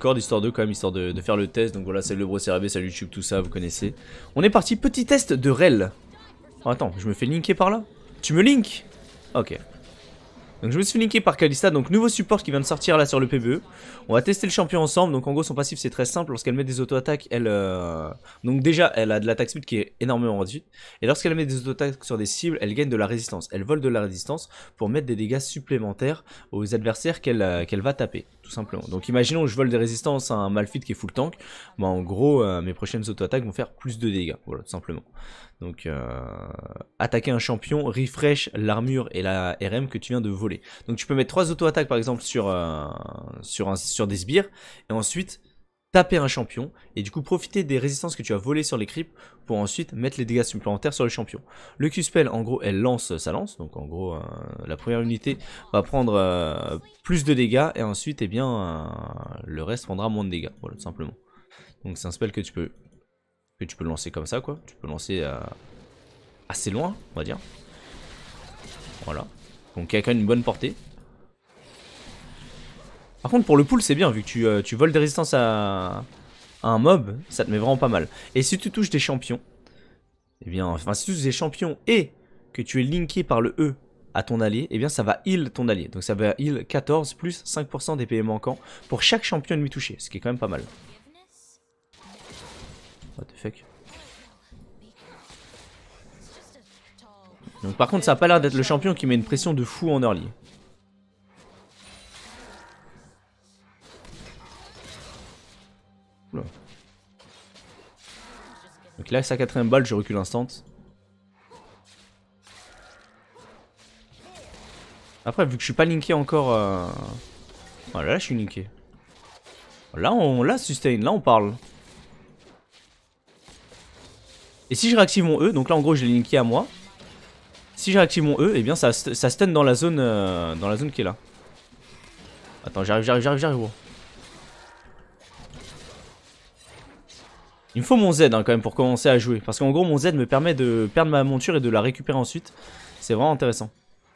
multicorps, histoire de quand même, histoire de faire le test. Donc voilà, c'est le BroCRB, salut YouTube, tout ça, vous connaissez. On est parti, petit test de rel. Oh, attends, je me fais linker par là? Tu me links? Ok. Donc je me suis fait linker par Kalista, donc nouveau support qui vient de sortir là sur le PvE. On va tester le champion ensemble, donc en gros son passif c'est très simple, lorsqu'elle met des auto-attaques, elle... Donc déjà elle a de l'attaque speed qui est énormément réduite, et lorsqu'elle met des auto-attaques sur des cibles, elle gagne de la résistance. Elle vole de la résistance pour mettre des dégâts supplémentaires aux adversaires qu'elle va taper, tout simplement. Donc imaginons que je vole des résistances à un Malphite qui est full tank, bah en gros mes prochaines auto-attaques vont faire plus de dégâts, voilà tout simplement. Donc attaquer un champion, refresh l'armure et la RM que tu viens de voler. Donc tu peux mettre 3 auto-attaques par exemple sur des sbires, et ensuite taper un champion, et du coup profiter des résistances que tu as volées sur les creeps pour ensuite mettre les dégâts supplémentaires sur le champion. Le Q-spell en gros elle lance sa lance, donc en gros la première unité va prendre plus de dégâts, et ensuite eh bien le reste prendra moins de dégâts, voilà tout simplement. Donc c'est un spell que tu peux lancer comme ça quoi, tu peux lancer assez loin on va dire. Voilà, donc il y a quand même une bonne portée. Par contre pour le pool c'est bien, vu que tu voles des résistances à un mob, ça te met vraiment pas mal. Et si tu touches des champions, eh bien, enfin si tu touches des champions et que tu es linké par le E à ton allié, eh bien ça va heal ton allié. Donc ça va heal 14 plus 5% des PV manquants pour chaque champion ennemi touché, ce qui est quand même pas mal. What the fuck. Donc par contre ça a pas l'air d'être le champion qui met une pression de fou en early. Oula. Donc là sa 4ème balle je recule instant. Après vu que je suis pas linké encore voilà là je suis linké. Là on sustain, là on parle. Et si je réactive mon E, donc là en gros je l'ai linké à moi. Si je réactive mon E, et eh bien ça stun dans la zone qui est là. Attends, j'arrive gros. Il me faut mon Z hein, quand même pour commencer à jouer. Parce qu'en gros mon Z me permet de perdre ma monture et de la récupérer ensuite. C'est vraiment intéressant.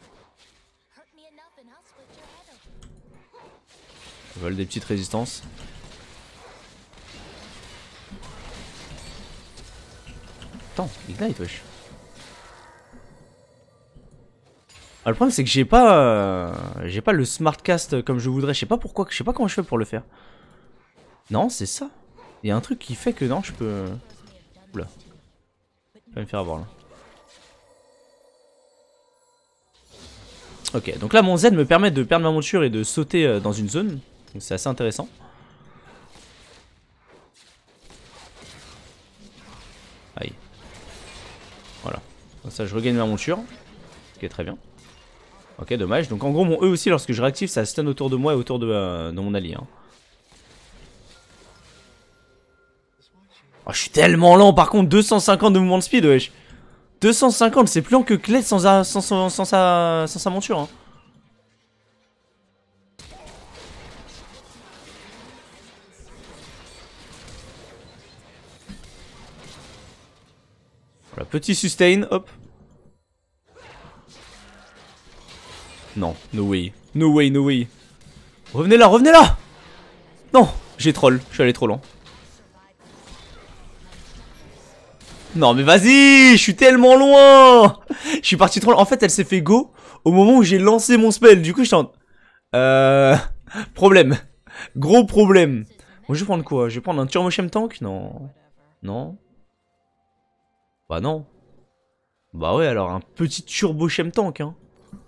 Je vole des petites résistances. Attends, ignite wesh. Ah, le problème c'est que j'ai pas le smart cast comme je voudrais. Je sais pas pourquoi, je sais pas comment je fais pour le faire. Non, c'est ça. Il y a un truc qui fait que non, je peux. Oula. Je vais me faire avoir là. Ok, donc là mon Z me permet de perdre ma monture et de sauter dans une zone. Donc c'est assez intéressant. Aïe. Voilà. Comme ça je regagne ma monture. Ce qui est très bien. Ok, dommage. Donc en gros mon E aussi lorsque je réactive ça stun autour de moi et autour de mon allié. Hein. Oh, je suis tellement lent par contre, 250 de mouvement de speed wesh. 250 c'est plus lent que Kled sans sa monture. Hein. Voilà, petit sustain, hop. Non, no way. No way, no way. Revenez là, revenez là. Non, j'ai troll, je suis allé trop lent. Non mais vas-y, je suis tellement loin. Je suis parti trop loin. En fait elle s'est fait go au moment où j'ai lancé mon spell. Du coup je tente. Problème. Gros problème. Bon je vais prendre quoi? Je vais prendre un Turbo Shem Tank? Non. Non. Bah non. Bah ouais alors un petit Turbo Shem Tank hein.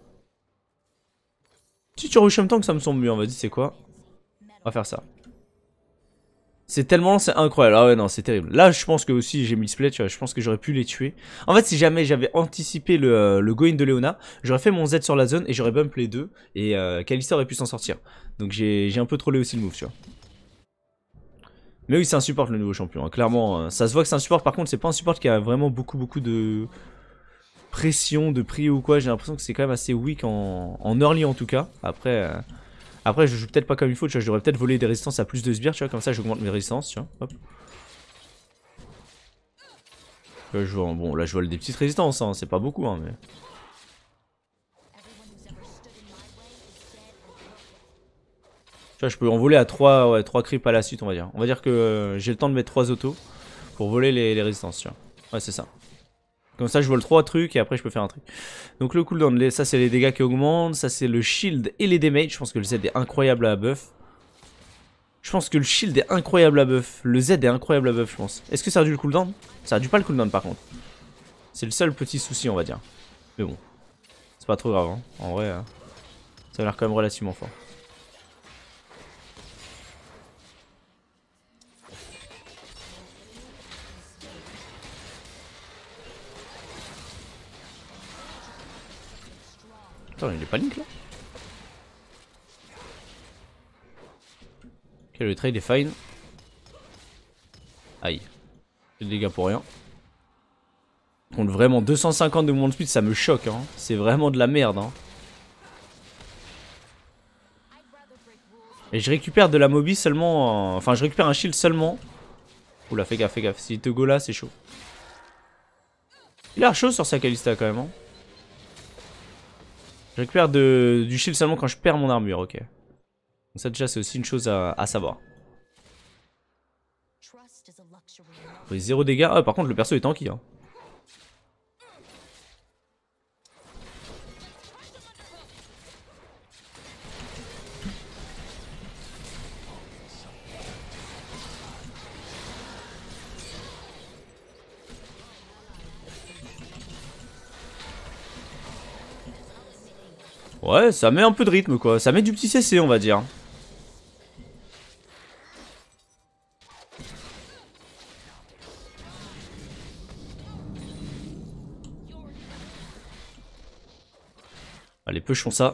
Petit Turbo Shem Tank ça me semble mieux. Vas-y c'est quoi? On va faire ça. C'est tellement lent, c'est incroyable. Ah ouais, non, c'est terrible. Là, je pense que aussi j'ai mis le split, tu vois, je pense que j'aurais pu les tuer. En fait, si jamais j'avais anticipé le go-in de Leona, j'aurais fait mon Z sur la zone et j'aurais bump les deux. Et Kalista aurait pu s'en sortir. Donc j'ai un peu trollé aussi le move, tu vois. Mais oui, c'est un support le nouveau champion. Hein. Clairement, ça se voit que c'est un support. Par contre, c'est pas un support qui a vraiment beaucoup de pression, de prix ou quoi. J'ai l'impression que c'est quand même assez weak en early en tout cas. Après, je joue peut-être pas comme il faut, tu vois, j'aurais peut-être volé des résistances à plus de sbires, tu vois, comme ça j'augmente mes résistances, tu vois, hop. Là, bon, là je vole des petites résistances, hein, c'est pas beaucoup, hein, mais... Tu vois, je peux envoler à 3 creeps à la suite, on va dire. On va dire que j'ai le temps de mettre 3 autos pour voler les résistances, tu vois. Ouais, c'est ça. Comme ça, je vole 3 trucs et après, je peux faire un truc. Donc, le cooldown, ça, c'est les dégâts qui augmentent. Ça, c'est le shield et les damage. Je pense que le Z est incroyable à buff. Je pense que le shield est incroyable à buff. Le Z est incroyable à buff, je pense. Est-ce que ça réduit le cooldown? Ça réduit pas le cooldown, par contre. C'est le seul petit souci, on va dire. Mais bon. C'est pas trop grave, hein. En vrai, ça a l'air quand même relativement fort. Attends, il est pas link là? Ok, le trade est fine. Aïe. Des dégâts pour rien. Contre vraiment 250 de mouvement de speed, ça me choque, hein. C'est vraiment de la merde, hein. Et je récupère de la mobi seulement. Enfin, je récupère un shield seulement. Oula, fais gaffe, fais gaffe. S'il te go là, c'est chaud. Il a l'air chaud sur sa Kalista quand même, hein. Je récupère du shield seulement quand je perds mon armure, ok. Donc ça déjà c'est aussi une chose à savoir. Oui, 0 dégâts. Ah, par contre le perso est tanky, hein. Ouais, ça met un peu de rythme quoi. Ça met du petit CC on va dire. Allez, pushons ça.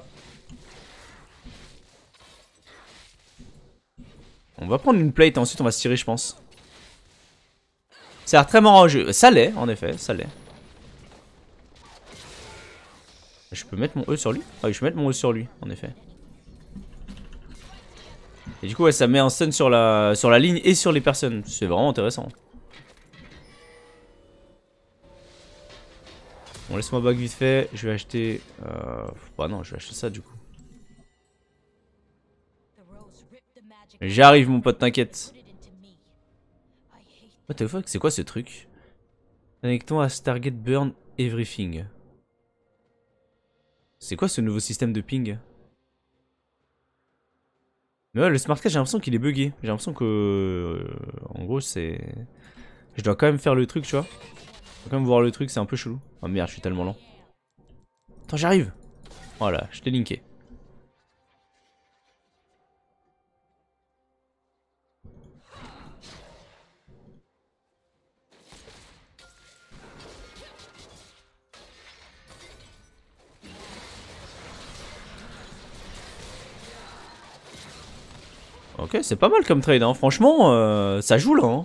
On va prendre une plate et ensuite on va se tirer, je pense. Ça a l'air très marrant au jeu. Ça l'est, en effet, ça l'est. Je peux mettre mon E sur lui? Ah oui, je peux mettre mon E sur lui, en effet. Et du coup, ouais, ça met un stun sur la ligne et sur les personnes. C'est vraiment intéressant. Bon, laisse-moi back vite fait. Je vais acheter... Bah non, je vais acheter ça, du coup. J'arrive, mon pote, t'inquiète. What the fuck, c'est quoi ce truc? Connectons à Stargate Burn Everything. C'est quoi ce nouveau système de ping? Mais ouais, le smart cast, j'ai l'impression qu'il est bugué. J'ai l'impression que... en gros, c'est... Je dois quand même faire le truc, tu vois. Je dois quand même voir le truc, c'est un peu chelou. Oh merde, je suis tellement lent. Attends, j'arrive. Voilà, je t'ai linké. Ok, c'est pas mal comme trade, hein. Franchement, ça joue là. Hein.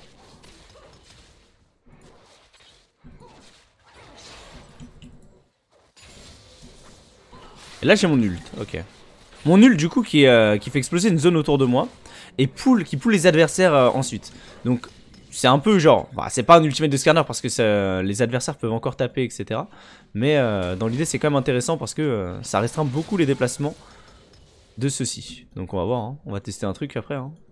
Et là j'ai mon ult, ok. Mon ult du coup qui fait exploser une zone autour de moi. Et qui poule les adversaires ensuite. Donc c'est un peu genre, bah, c'est pas un ultimate de scanner parce que les adversaires peuvent encore taper, etc. Mais dans l'idée c'est quand même intéressant parce que ça restreint beaucoup les déplacements de ceux-ci. Donc on va voir, hein. On va tester un truc après. Hein.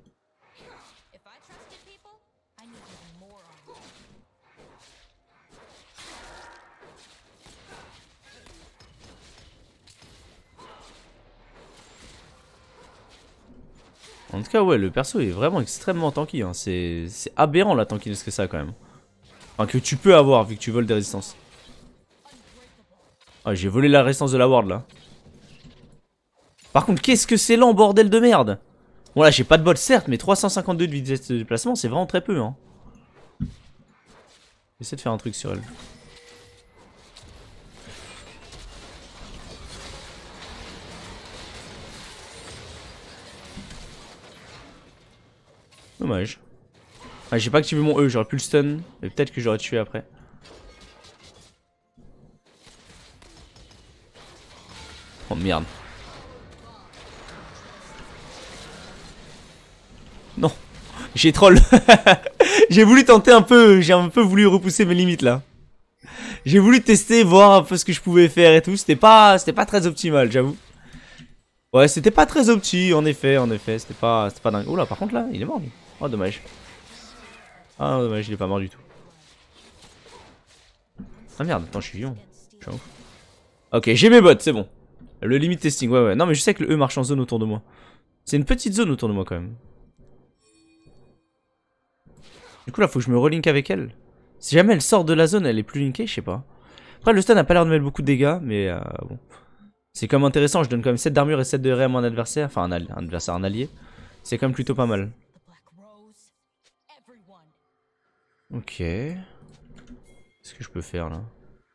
En tout cas, ouais, le perso est vraiment extrêmement tanky. Hein. C'est aberrant la tankiness que ça, quand même. Enfin, que tu peux avoir vu que tu voles des résistances. Ah, j'ai volé la résistance de la ward là. Par contre, qu'est-ce que c'est lent, bordel de merde. Bon, là, j'ai pas de bot, certes, mais 352 de vitesse de déplacement, c'est vraiment très peu. Hein. J'essaie de faire un truc sur elle. Dommage. Ah, j'ai pas activé mon E, j'aurais pu le stun. Mais peut-être que j'aurais tué après. Oh merde. Non. J'ai troll. J'ai voulu tenter un peu. J'ai un peu voulu repousser mes limites là. J'ai voulu tester, voir un peu ce que je pouvais faire et tout. C'était pas très optimal, j'avoue. Ouais, c'était pas très opti, en effet, c'était pas dingue. Oh là, par contre là, il est mort lui. Oh, dommage. Ah, dommage, il est pas mort du tout. Ah merde, attends, je suis vivant. Je suis un ouf. Ok, j'ai mes bots, c'est bon. Le limit testing, ouais. Non, mais je sais que le E marche en zone autour de moi. C'est une petite zone autour de moi quand même. Du coup, là, faut que je me relink avec elle. Si jamais elle sort de la zone, elle est plus linkée, je sais pas. Après, le stun n'a pas l'air de mettre beaucoup de dégâts, mais bon. C'est quand même intéressant, je donne quand même 7 d'armure et 7 de RE à mon adversaire. Enfin, un adversaire, un allié. C'est quand même plutôt pas mal. Ok. Qu'est-ce que je peux faire là?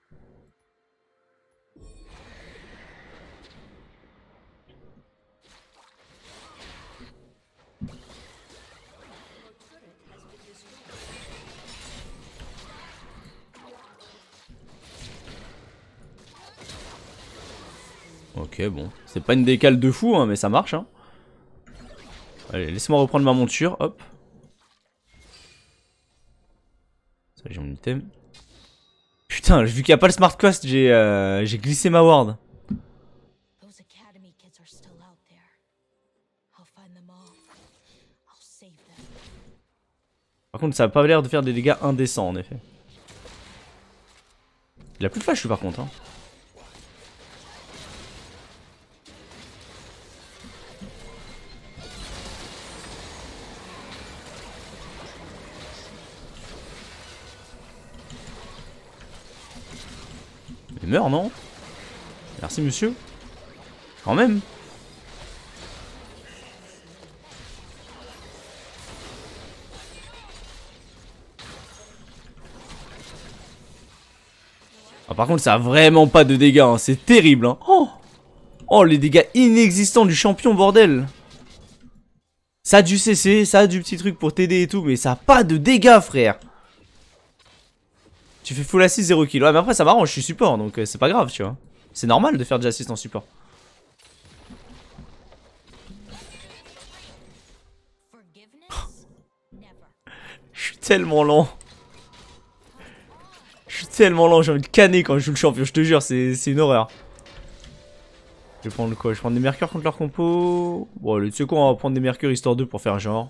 Ok, bon. C'est pas une décale de fou, hein, mais ça marche. Hein. Allez, laisse-moi reprendre ma monture. Hop. Ça, j'ai mon item. Putain, vu qu'il n'y a pas le smart cost, j'ai glissé ma ward. Par contre, ça a pas l'air de faire des dégâts indécents, en effet. Il a plus de flash, lui, par contre. Hein. Mais meurs, non? Merci, monsieur. Quand même. Ah, par contre, ça a vraiment pas de dégâts. Hein. C'est terrible. Hein. Oh, les dégâts inexistants du champion, bordel. Ça a du CC, ça a du petit truc pour t'aider et tout, mais ça a pas de dégâts, frère. Tu fais full assist 0 kill. Ouais, mais après, ça m'arrange, je suis support, donc c'est pas grave, tu vois. C'est normal de faire de l'assist en support. Je suis tellement lent. Je suis tellement lent, j'ai envie de canner quand je joue le champion, je te jure, c'est une horreur. Je vais prendre quoi? Je vais prendre des mercures contre leur compo. Bon, tu sais quoi, on va prendre des mercures histoire 2 pour faire genre.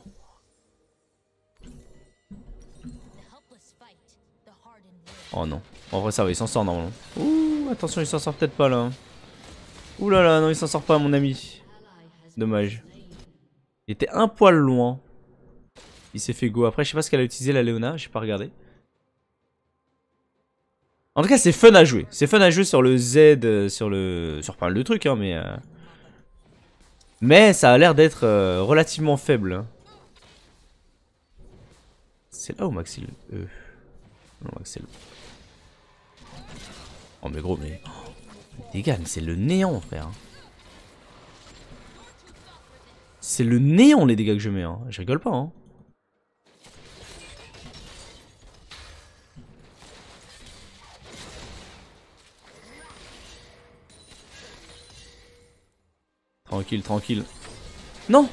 Oh non. En vrai, ça va, il s'en sort normalement. Ouh, attention, il s'en sort peut-être pas là. Ouh là là, non, il s'en sort pas, mon ami. Dommage. Il était un poil loin. Il s'est fait go. Après, je sais pas ce qu'elle a utilisé, la Léona, j'ai pas regardé. En tout cas, c'est fun à jouer. C'est fun à jouer sur le Z, sur pas mal de trucs, hein, mais. Mais ça a l'air d'être relativement faible. Hein. C'est là où Maxil. Non, Maxil. Oh, mais gros, mais. Oh, les gars, mais c'est le néant, frère. C'est le néant, les dégâts que je mets. Hein. Je rigole pas, hein. Tranquille, tranquille. Non!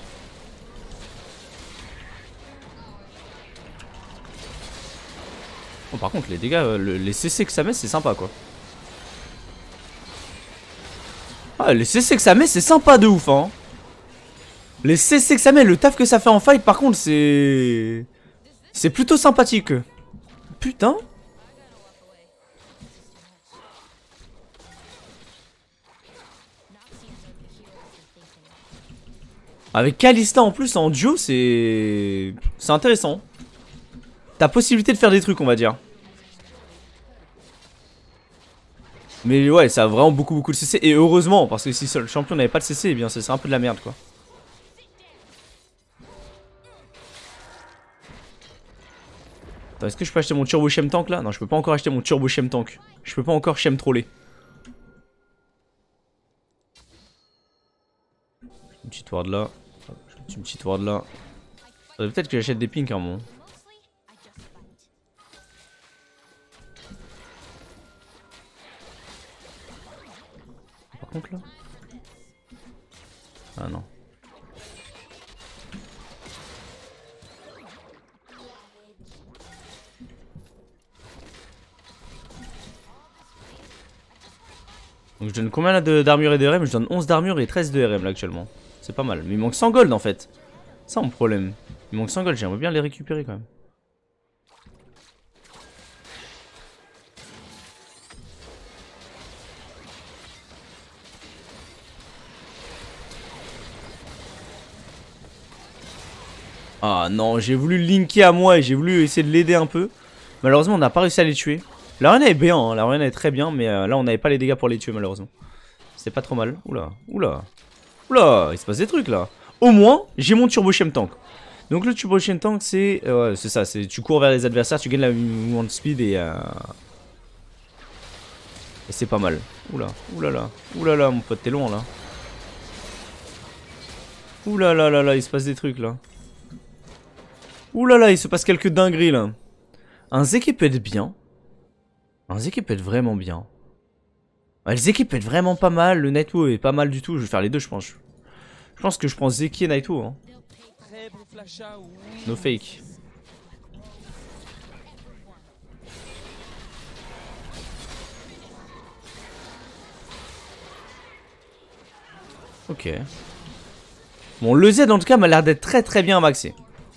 Oh, par contre, les dégâts, les CC que ça met, c'est sympa quoi. Ah, les CC que ça met, c'est sympa de ouf, hein. Les CC que ça met, le taf que ça fait en fight, par contre, c'est. C'est plutôt sympathique. Putain! Avec Kalista en plus en duo, c'est intéressant. T'as possibilité de faire des trucs, on va dire. Mais ouais, ça a vraiment beaucoup de CC. Et heureusement, parce que si le champion n'avait pas de CC, eh bien ce serait un peu de la merde, quoi. Attends, est-ce que je peux acheter mon turbo Shem tank là? Non, je peux pas encore acheter mon turbo Shem tank. Je peux pas encore Shem troller. Une petite ward là. Une petite ward là. Peut-être que j'achète des pinks à un moment. Par contre là. Ah non. Donc je donne combien là d'armure et de RM? Je donne 11 d'armure et 13 de RM là actuellement. C'est pas mal. Mais il manque 100 gold en fait. C'est ça mon problème. Il manque 100 gold, j'aimerais bien les récupérer quand même. Ah non, j'ai voulu le linker à moi et j'ai voulu essayer de l'aider un peu. Malheureusement, on n'a pas réussi à les tuer. L'arena est bien, hein. L'arena est très bien, mais là, on n'avait pas les dégâts pour les tuer, malheureusement. C'était pas trop mal. Oula, oula, oula, il se passe des trucs là. Au moins, j'ai mon Turbo Shem Tank. Donc, le Turbo Shem Tank, c'est ça. Tu cours vers les adversaires, tu gagnes la movement speed et c'est pas mal. Oula, oulala, oulala, mon pote, t'es loin là. Oulala, là, là, il se passe des trucs là. Oulala, il se passe quelques dingueries là. Un Zeki peut être bien. Un Zeki peut être vraiment bien. Ouais, le Zeki peut être vraiment pas mal. Le Nightwo est pas mal du tout. Je vais faire les deux, je pense. Je pense que je prends Zeki et Nightwo. Hein. No fake. Ok. Bon, le Z en tout cas m'a l'air d'être très très bien maxé.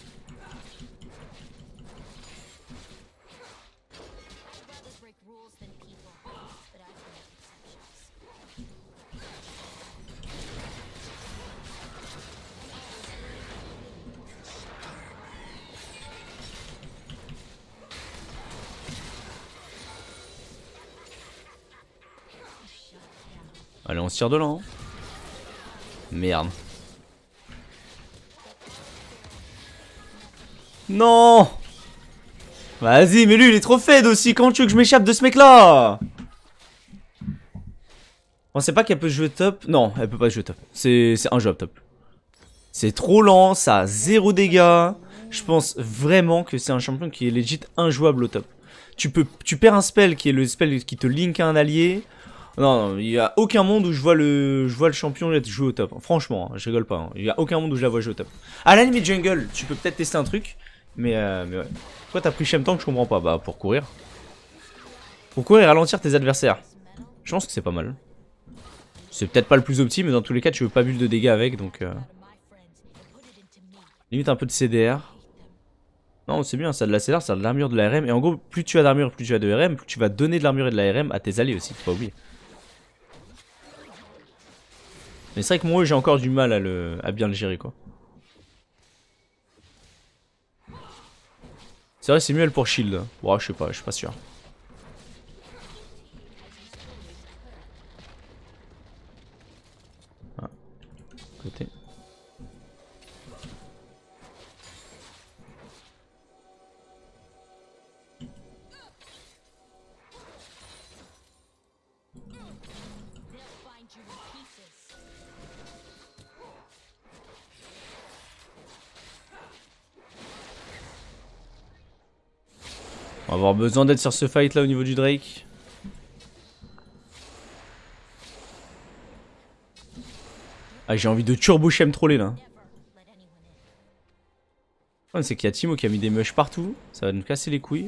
Allez, on se tire de là. Hein. Merde. Non. Vas-y, mais lui, il est trop fade aussi. Comment tu veux que je m'échappe de ce mec-là? On sait pas qu'elle peut jouer top. Non, elle peut pas jouer top. C'est injouable top. C'est trop lent, ça a 0 dégâts. Je pense vraiment que c'est un champion qui est legit injouable au top. Tu perds un spell qui est le spell qui te link à un allié. Non, non, il n'y a aucun monde où je vois le champion jouer au top. Franchement, hein, je rigole pas. Hein. Il n'y a aucun monde où je la vois jouer au top. À la limite jungle, tu peux peut-être tester un truc. Mais ouais. Pourquoi t'as pris Shem Tank, je comprends pas. Bah pour courir. Pour courir et ralentir tes adversaires. Je pense que c'est pas mal. C'est peut-être pas le plus opti, mais dans tous les cas, tu veux pas bulle de dégâts avec, donc... Limite un peu de CDR. Non, c'est bien, ça a de la CDR, ça a de l'armure, de la RM. Et en gros, plus tu as d'armure, plus tu as de RM, plus tu vas donner de l'armure et de la RM à tes alliés aussi, faut pas oublier. Mais c'est vrai que moi, j'ai encore du mal à bien le gérer, quoi. C'est vrai, c'est mieux elle pour shield. Bon, je sais pas, je suis pas sûr. Ah, côté. On va avoir besoin d'être sur ce fight là au niveau du Drake. Ah, j'ai envie de turbo shem troller là. Le problème c'est qu'il y a Timo qui a mis des mush partout. Ça va nous casser les couilles.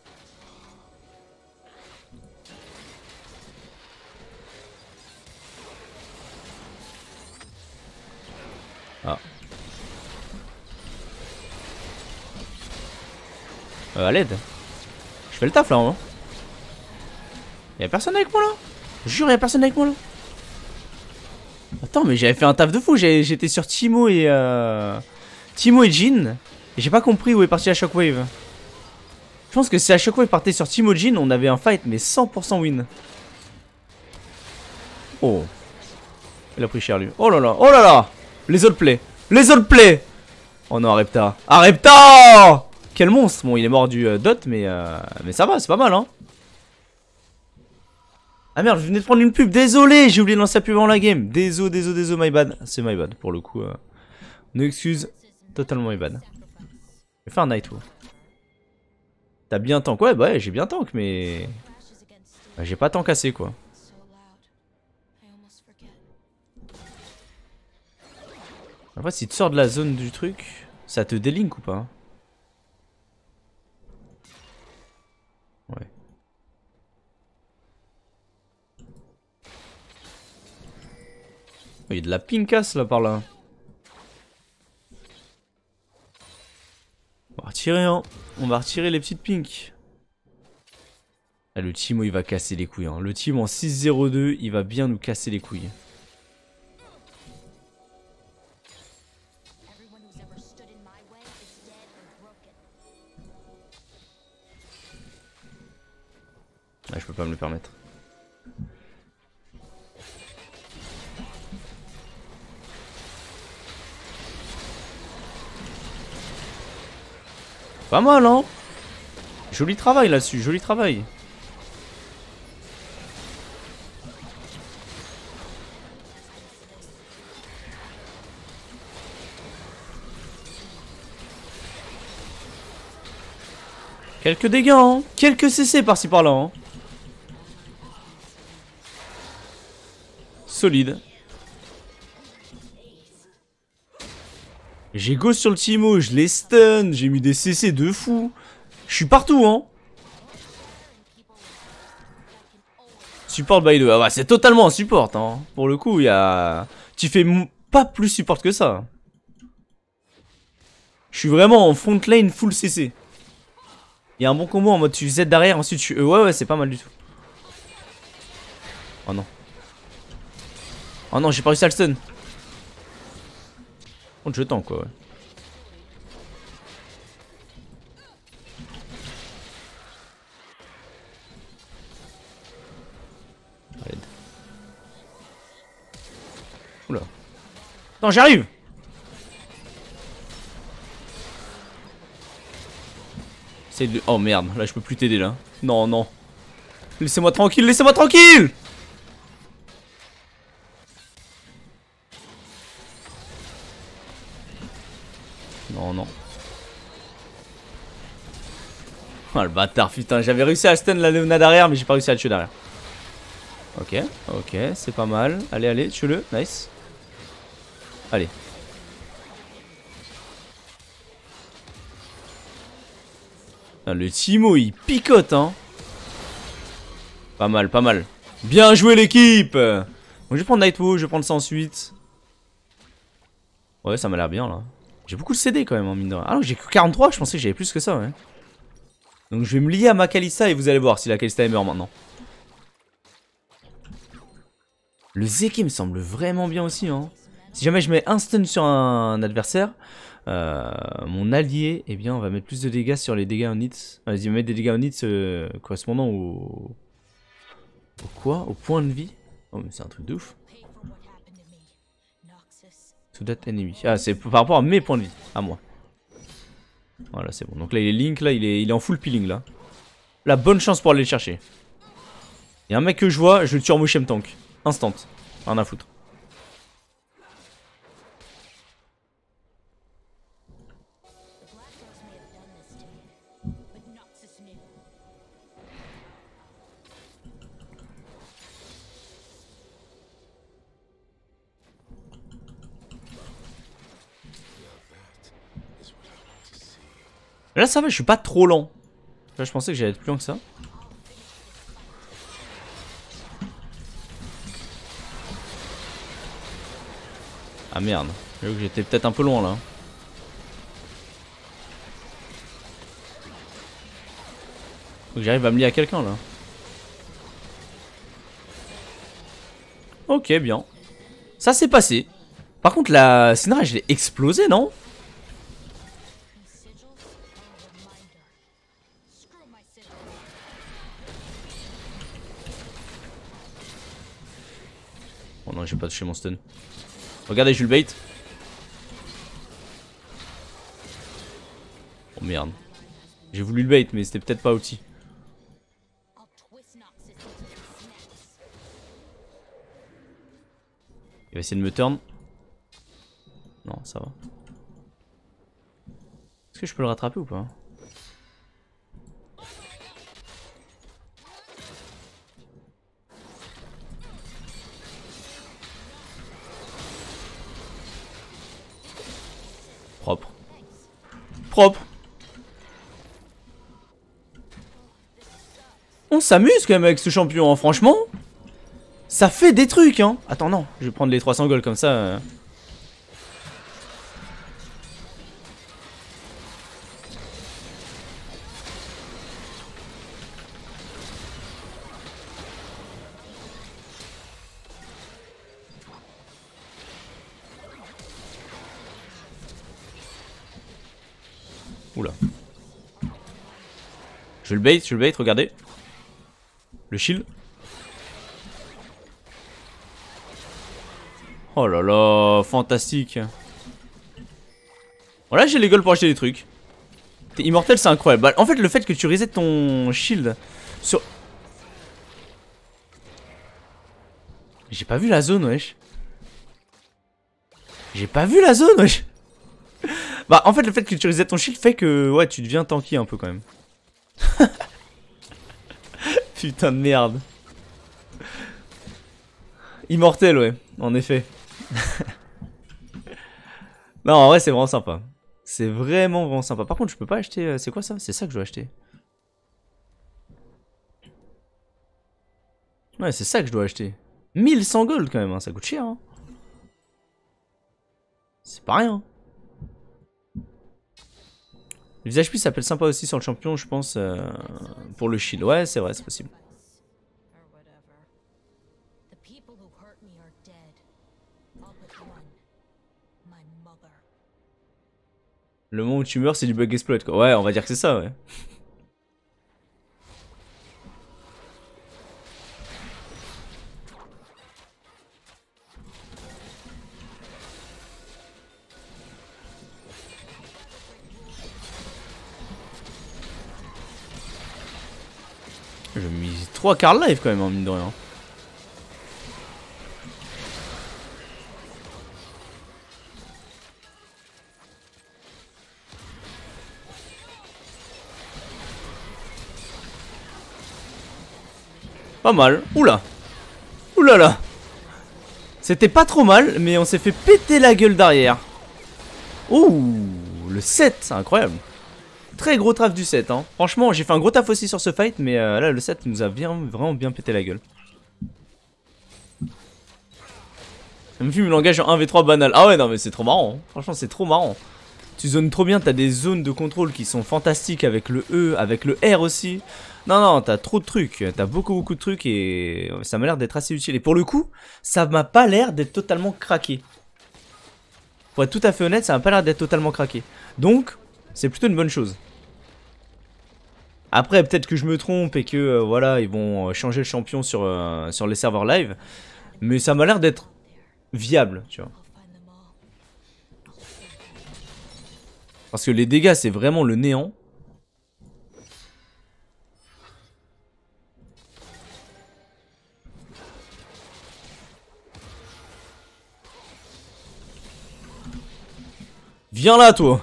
Ah. À l'aide. Je fais le taf là, hein. Y'a personne avec moi là. Je jure, y'a personne avec moi là. Attends, mais j'avais fait un taf de fou. J'étais sur Timo et Jhin. Et j'ai pas compris où est parti la Shockwave. Je pense que si la Shockwave partait sur Timo Jhin, on avait un fight, mais 100% win. Oh. Il a pris cher lui. Oh là là, oh là là. Les autres plays. Les autres plays. Oh non, Arepta. Arepta. Quel monstre. Bon, il est mort du dot, mais ça va, c'est pas mal, hein. Ah merde, je venais de prendre une pub. Désolé, j'ai oublié de lancer la pub avant la game. Désolé, my bad. C'est my bad, pour le coup. No excuse. Totalement my bad. Je vais faire un Nightwo. T'as bien tank. Ouais, bah ouais, j'ai bien tank, mais... Bah, j'ai pas tank assez, quoi. Après, si tu sors de la zone du truc, ça te délink ou pas? Ouais. Il y a de la pinkasse là par là. On va retirer, hein. On va retirer les petites pinks. Ah, le Timo il va casser les couilles. Hein. Le Timo en 6-0-2, il va bien nous casser les couilles. Ah, je peux pas me le permettre. Pas mal, hein. Joli travail là-dessus, joli travail. Quelques dégâts, hein. Quelques CC par-ci par-là, hein. Solide. J'ai go sur le Timo, je l'ai stun, j'ai mis des CC de fou. Je suis partout, hein. Support by 2. Ah bah c'est totalement un support, hein. Pour le coup, il y a... Tu fais pas plus support que ça. Je suis vraiment en front lane full CC. Il y a un bon combo en mode tu Z derrière, ensuite tu... ouais, c'est pas mal du tout. Oh non. Oh non, j'ai pas réussi à le stun. Contre je tends quoi, ouais. Oula. Non, j'arrive. C'est de... Oh merde, là je peux plus t'aider là. Non, non. Laissez-moi tranquille, laissez-moi tranquille. Non, non. Oh le bâtard, putain, j'avais réussi à stun la Léona derrière, mais j'ai pas réussi à le tuer derrière. Ok, ok, c'est pas mal. Allez, allez, tue-le, nice. Allez. Ah, le Timo, il picote, hein. Pas mal, pas mal. Bien joué l'équipe. Donc je vais prendre Nightwolf, je vais prendre ça ensuite. Ouais, ça m'a l'air bien là. J'ai beaucoup de CD quand même en mine de rien. Ah non, j'ai que 43, je pensais que j'avais plus que ça, ouais. Donc je vais me lier à ma Kalista et vous allez voir si la Kalista est meurt maintenant. Le Zeki me semble vraiment bien aussi, hein. Si jamais je mets un stun sur un adversaire, mon allié, eh bien on va mettre plus de dégâts sur les dégâts en hits. Vas-y, on va mettre des dégâts en hits correspondant au... Au quoi? Au point de vie? Oh mais c'est un truc de ouf. To that enemy. Ah c'est par rapport à mes points de vie, à moi. Voilà c'est bon. Donc là il est Link, là il est en full peeling là. La bonne chance pour aller le chercher. Il y a un mec que je vois, je le tue en motion tank. Instant. Rien à foutre. Là ça va, je suis pas trop lent. Là je pensais que j'allais être plus lent que ça. Ah merde, j'avoue que j'étais peut-être un peu loin là. Faut que j'arrive à me lier à quelqu'un là. Ok, bien. Ça s'est passé. Par contre la Syndra je l'ai explosé, non? Oh non, j'ai pas touché mon stun. Regardez, je le bait. Oh merde. J'ai voulu le bait, mais c'était peut-être pas outil. Il va essayer de me turn. Non, ça va. Est-ce que je peux le rattraper ou pas? Propre. Propre. On s'amuse quand même avec ce champion, hein, franchement. Ça fait des trucs hein. Attends non, je vais prendre les 300 gold comme ça. Oula. Je le bait, regardez. Le shield. Oh là là, fantastique. Voilà, j'ai les golds pour acheter des trucs. T'es immortel, c'est incroyable. Bah, en fait, le fait que tu resets ton shield sur... J'ai pas vu la zone, wesh. J'ai pas vu la zone, wesh. Bah, en fait, le fait que tu resets ton shield fait que, ouais, tu deviens tanky un peu quand même. Putain de merde. Immortel, ouais, en effet. Non, en vrai, c'est vraiment sympa. C'est vraiment sympa. Par contre, je peux pas acheter... C'est quoi ça? C'est ça que je dois acheter. Ouais, c'est ça que je dois acheter. 1100 gold quand même, hein. Ça coûte cher. Hein. C'est pas rien. Le visage plus s'appelle sympa aussi sur le champion, je pense, pour le shield. Ouais, c'est vrai, c'est possible. Le moment où tu meurs, c'est du bug exploit, quoi. Ouais, on va dire que c'est ça, ouais. J'ai mis 3 quarts live quand même, hein, mine de rien. Pas mal. Oula. Oula là. C'était pas trop mal, mais on s'est fait péter la gueule derrière. Ouh, le 7, c'est incroyable. Très gros traf du 7, hein. Franchement, j'ai fait un gros taf aussi sur ce fight, mais là, le 7 nous a vraiment bien pété la gueule. Ça me fume le langage en 1v3 banal. Ah ouais, non, mais c'est trop marrant. Hein. Franchement, c'est trop marrant. Tu zones trop bien, t'as des zones de contrôle qui sont fantastiques avec le E, avec le R aussi. Non, non, t'as trop de trucs. T'as beaucoup de trucs et ça m'a l'air d'être assez utile. Et pour le coup, ça m'a pas l'air d'être totalement craqué. Pour être tout à fait honnête, ça m'a pas l'air d'être totalement craqué. Donc, c'est plutôt une bonne chose. Après, peut-être que je me trompe et que voilà, ils vont changer le champion sur les serveurs live. Mais ça m'a l'air d'être viable, tu vois. Parce que les dégâts, c'est vraiment le néant. Viens là, toi.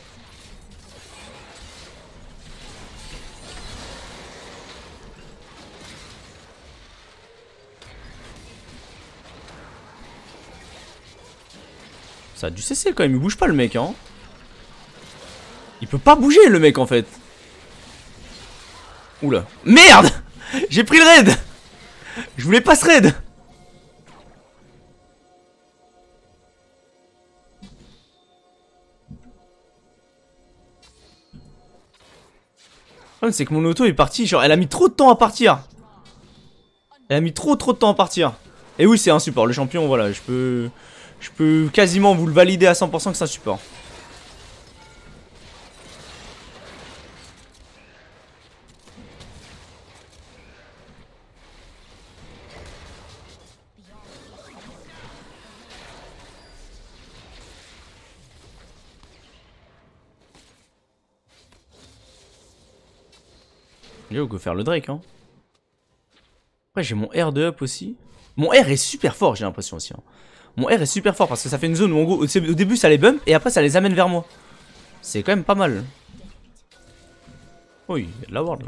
Ça a dû cesser quand même, il bouge pas le mec, hein. Il peut pas bouger le mec en fait. Oula. Merde. J'ai pris le raid. Je voulais pas ce raid. Le problème c'est que mon auto est parti, genre elle a mis trop de temps à partir. Elle a mis trop de temps à partir. Et oui c'est un support, le champion voilà, je peux quasiment vous le valider à 100% que c'est un support. Yo, go faire le Drake hein. Après j'ai mon R de up aussi. Mon R est super fort j'ai l'impression aussi hein. Mon R est super fort parce que ça fait une zone où en gros au début ça les bump et après ça les amène vers moi. C'est quand même pas mal. Oui, il y a de la ward là.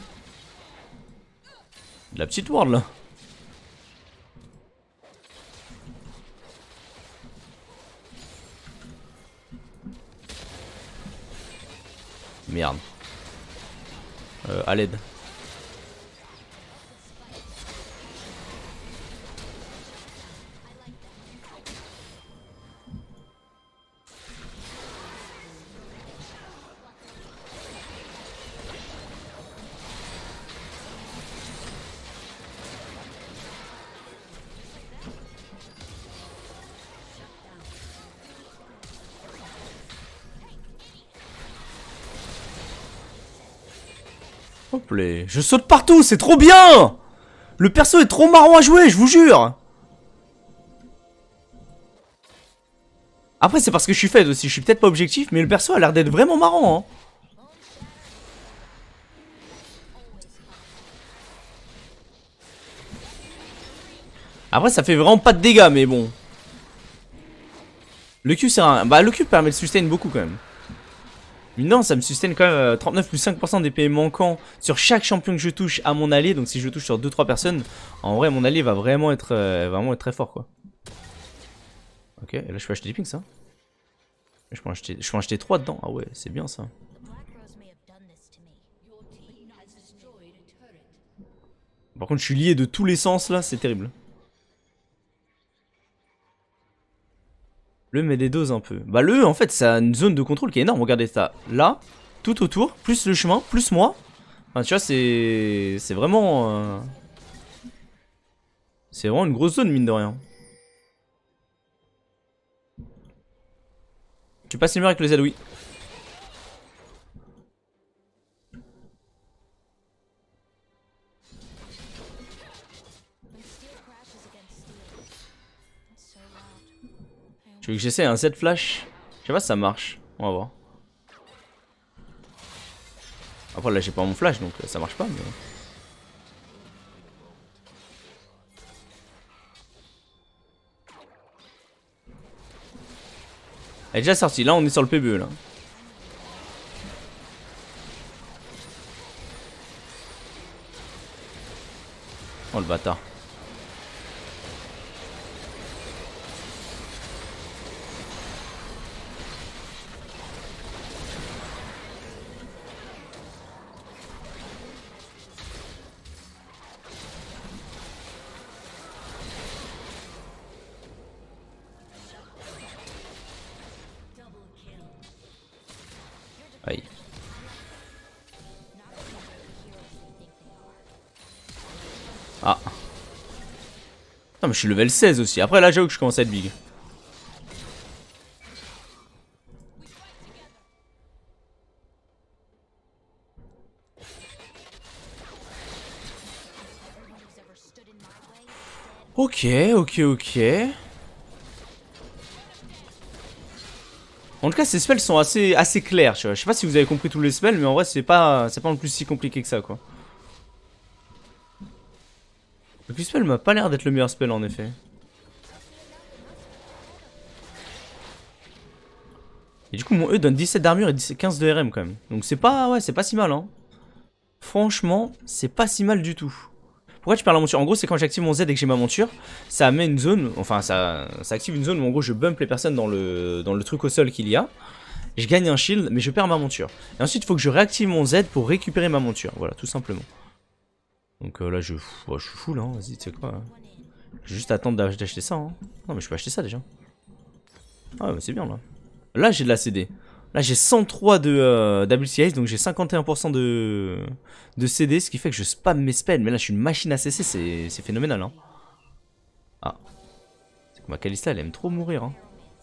De la petite ward là. Merde. À l'aide. Hop là. Je saute partout, c'est trop bien. Le perso est trop marrant à jouer, je vous jure. Après c'est parce que je suis faible aussi, je suis peut-être pas objectif, mais le perso a l'air d'être vraiment marrant hein. Après ça fait vraiment pas de dégâts mais bon. Le Q c'est un... Bah le Q permet de sustain beaucoup quand même. Non, ça me sustain quand même 39 plus 5% d'épée manquant sur chaque champion que je touche à mon allié. Donc si je touche sur 2-3 personnes, en vrai mon allié va vraiment être très fort quoi. Ok, et là je peux acheter des pings ça. Je peux en acheter 3 dedans. Ah ouais, c'est bien ça. Par contre je suis lié de tous les sens là, c'est terrible. Le met des doses un peu. Bah le en fait ça a une zone de contrôle qui est énorme. Regardez ça. Là, tout autour, plus le chemin, plus moi. Enfin tu vois c'est vraiment... C'est vraiment une grosse zone mine de rien. Tu passes les murs avec le Z, oui. Tu veux que j'essaie un Z flash? Je sais pas si ça marche. On va voir. Après là j'ai pas mon flash donc ça marche pas mais... Elle est déjà sortie, là on est sur le PBE là. Oh le bâtard. Aïe. Ah. Non mais je suis level 16 aussi. Après là j'avoue que je commence à être big. Ok. En tout cas ces spells sont assez clairs tu vois. Je sais pas si vous avez compris tous les spells mais en vrai c'est pas non plus si compliqué que ça quoi. Le Q-spell m'a pas l'air d'être le meilleur spell en effet. Et du coup mon E donne 17 d'armure et 15 de RM quand même. Donc c'est pas, ouais, c'est pas si mal hein. Franchement c'est pas si mal du tout. Pourquoi tu perds la monture? En gros c'est quand j'active mon Z et que j'ai ma monture, ça met une zone, enfin ça active une zone où en gros je bump les personnes dans le truc au sol qu'il y a. Je gagne un shield mais je perds ma monture. Et ensuite il faut que je réactive mon Z pour récupérer ma monture, voilà tout simplement. Donc là je suis full hein, vas-y tu sais quoi. Je vais juste attendre d'acheter ça hein. Non mais je peux acheter ça déjà. Ah ouais c'est bien là. Là j'ai de la CD. Là j'ai 103 de WCS donc j'ai 51% de CD ce qui fait que je spam mes spells. Mais là je suis une machine à CC, c'est phénoménal hein. Ah. C'est que ma Kalista elle aime trop mourir hein.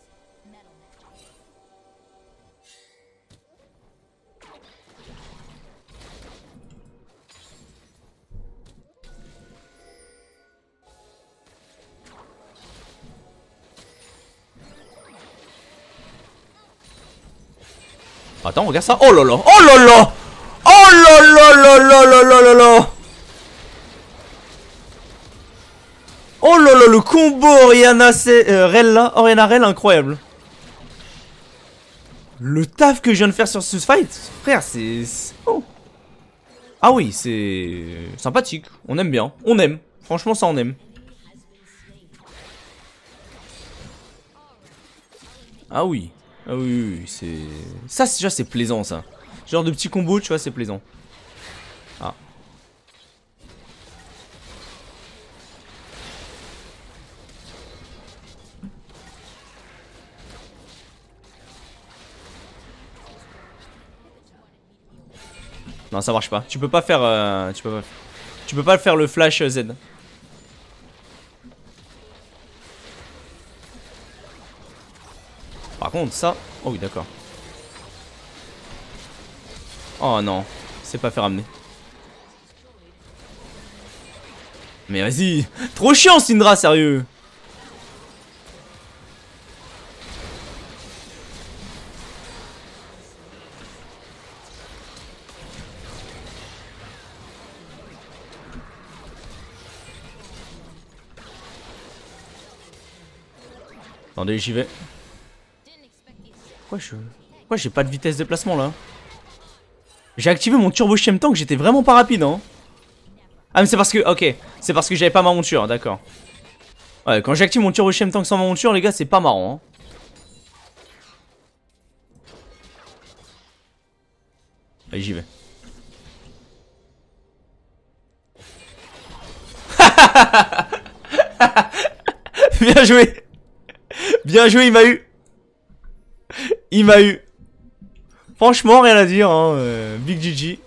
Attends, regarde ça. Oh là là. Oh là là. Oh là là là là là là là là. Oh là là, le combo Oriana Rell là. Oriana Rell, incroyable. Le taf que je viens de faire sur ce fight, frère, c'est... Oh. Ah oui, c'est sympathique. On aime bien. On aime. Franchement, ça on aime. Ah oui. Ah oui, oui, oui, c'est... Ça, déjà, c'est plaisant, ça. Genre de petits combos, tu vois, c'est plaisant. Ah. Non, ça marche pas. Tu peux pas faire... tu peux pas faire le flash Z. Par contre, ça... Oh oui, d'accord. Oh non. C'est pas fait ramener. Mais vas-y. Trop chiant Syndra, sérieux. Attendez, j'y vais. Pourquoi j'ai pas de vitesse de déplacement là? J'ai activé mon turbo Shem-Tank, j'étais vraiment pas rapide hein. Ah mais c'est parce que, ok, c'est parce que j'avais pas ma monture, d'accord. Ouais, quand j'active mon turbo Shem-Tank sans ma monture les gars c'est pas marrant hein. Allez j'y vais. Bien joué. Bien joué, il m'a eu. Il m'a eu. Franchement, rien à dire, hein. Big GG.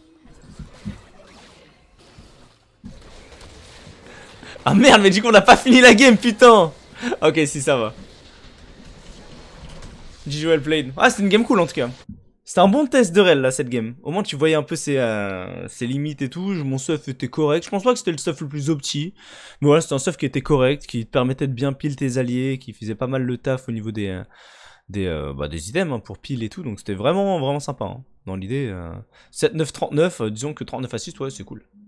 Ah merde, mais du coup, on n'a pas fini la game, putain. Ok, si, ça va. GG well played. Ah, c'était une game cool en tout cas. C'était un bon test de rel là, cette game. Au moins, tu voyais un peu ses limites et tout. Mon stuff était correct. Je pense pas que c'était le stuff le plus opti. Mais voilà, c'était un stuff qui était correct, qui te permettait de bien pile tes alliés, qui faisait pas mal le taf au niveau des items hein, pour pile et tout. Donc c'était vraiment, vraiment sympa. Hein. Dans l'idée, 7, 9, 39, disons que 39 assists, ouais, c'est cool.